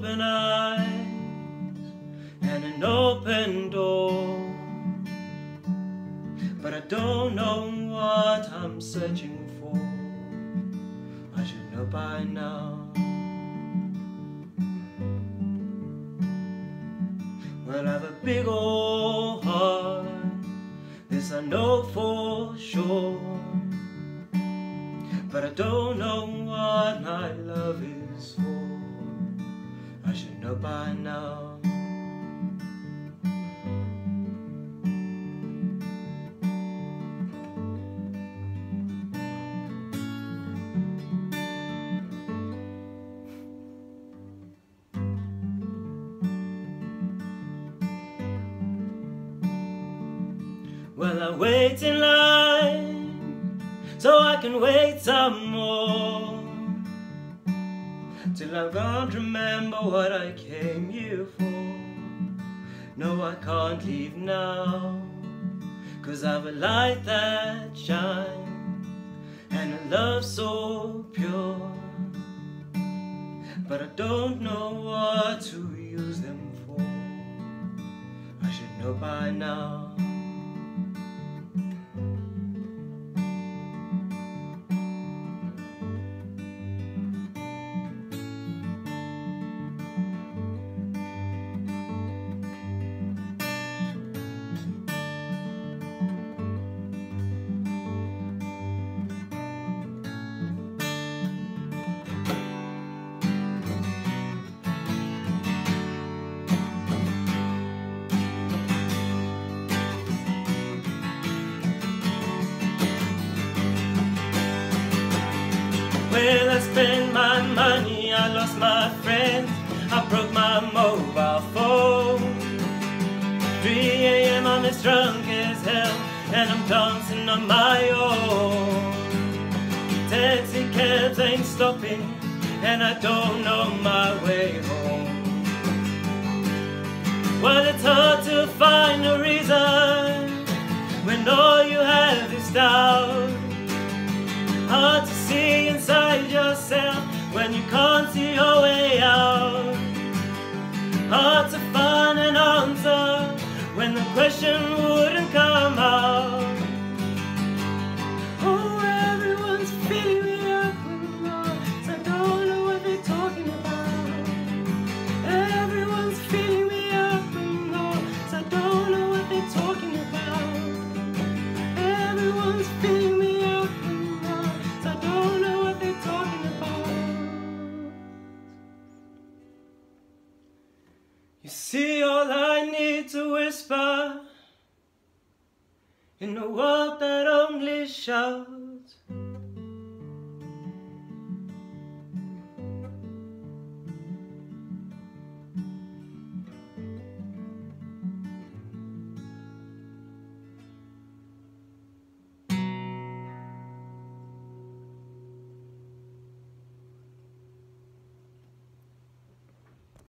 open eyes and an open door, but I don't know what I'm searching for. I should know by now. Well, I have a big old heart, this I know for sure, but I don't know what my love is for. I should know by now. Well, I wait in line so I can wait some more, till I can't remember what I came here for. No, I can't leave now, 'cause I've a light that shines and a love so pure, but I don't know what to use them for. I should know by now. Well, I spent my money, I lost my friends, I broke my mobile phone. 3 AM I'm as drunk as hell, and I'm dancing on my own. Taxi cabs ain't stopping, and I don't know my way home. Well, it's hard to find a reason when all you have is doubt. Hard to see inside yourself when you can't see your way out. Hard to find an answer when the question wouldn't come out. Oh, everyone's feeling me up and low, so I don't know what they're talking about. Everyone's feeling me up and low, so I don't know what they're talking about. Everyone's feeling me up and low, so I don't know what they're talking about. You see, all I need to whisper in a world that only shouts.